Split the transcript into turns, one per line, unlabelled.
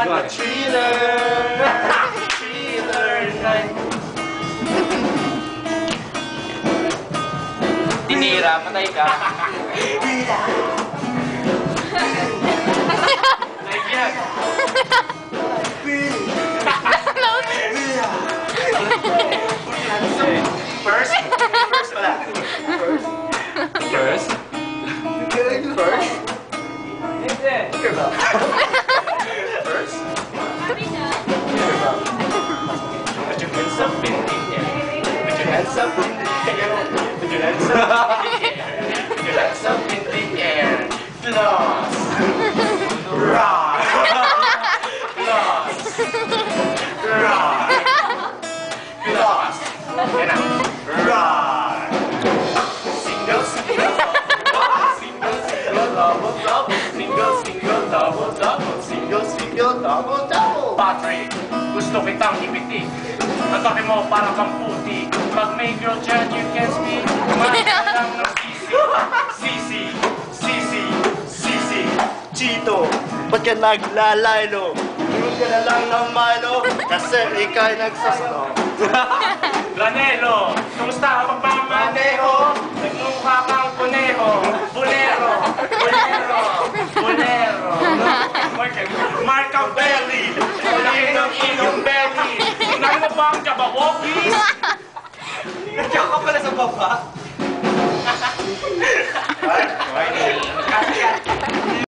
a thriller. Thriller night. Tinira, patay ka. Like yan. First pala. First? First? First? Put your hands up in the air. Put your hands up in the air. Put your hands up in the air. Put your hands up in the air. Lost. Rock. Lost. Rock. Lost. Yan na. Rock. Single, single, single, single, double, double. Single, single, double, double. Single, single, double, double. Patrick, gusto kitang ipitik. Ang tabi mo para kang puti. Pag may girl dyan, you can speak. Kumakain lang ng sisi. Sisi, sisi, Chito, ba't ka naglalaylo? Tulog ka na lang ng Milo, kasi ika'y nagsasano. Lanelo, kumusta ka pagmamaneho? Nagmukha kang kuneho. Bolero, bolero, bolero. Marcabelli, inong belly. Unahin mo ba ang Jabawokis? Nandiyan ka pala sa baba? Ay,